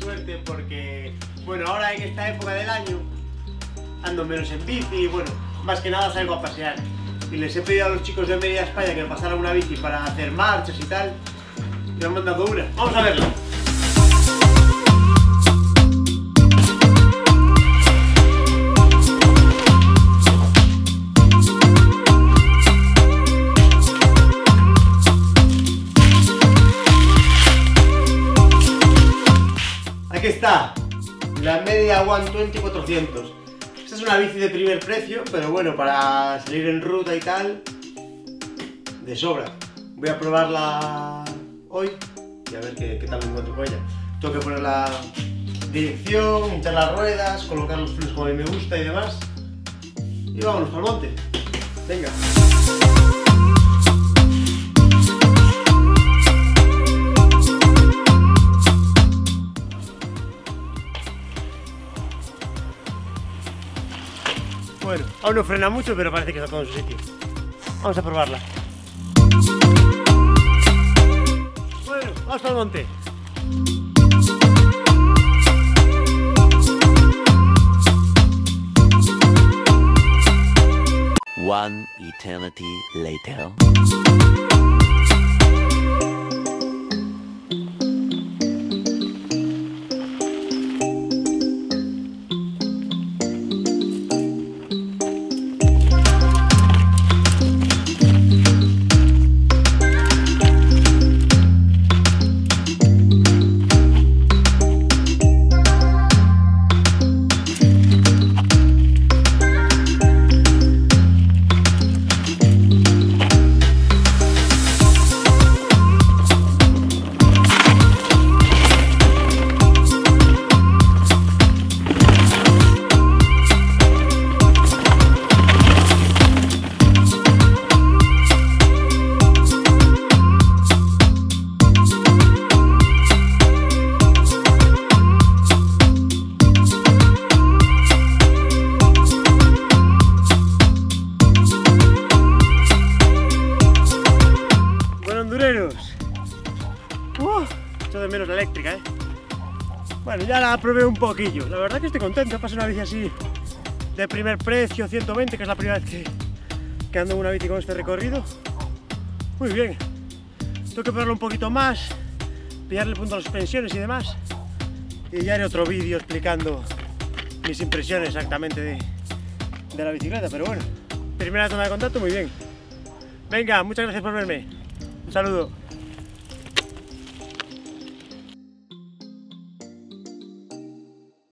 suerte porque, bueno, ahora en esta época del año ando menos en bici y bueno, más que nada salgo a pasear. Y les he pedido a los chicos de Media España que me pasaran una bici para hacer marchas y tal. Y me han mandado una. Vamos a verla. Aquí está, la Media 120-400. Esta es una bici de primer precio, pero bueno, para salir en ruta y tal, de sobra. Voy a probarla hoy y a ver qué tal me encuentro con ella. Tengo que poner la dirección, hinchar las ruedas, colocar los frenos como a mí me gusta y demás. Y vámonos al monte. Venga. Bueno, aún no frena mucho, pero parece que está todo en su sitio. Vamos a probarla. Bueno, vamos al monte. One eternity later. Echo de menos la eléctrica, ¿eh? Bueno, ya la probé un poquillo. La verdad que estoy contento. Pasé una bici así de primer precio, 120, que es la primera vez que ando en una bici con este recorrido. Muy bien. Tengo que probarlo un poquito más, pillarle el punto a las suspensiones y demás. Y ya haré otro vídeo explicando mis impresiones exactamente de la bicicleta. Pero bueno, primera toma de contacto, muy bien. Venga, muchas gracias por verme. Un saludo.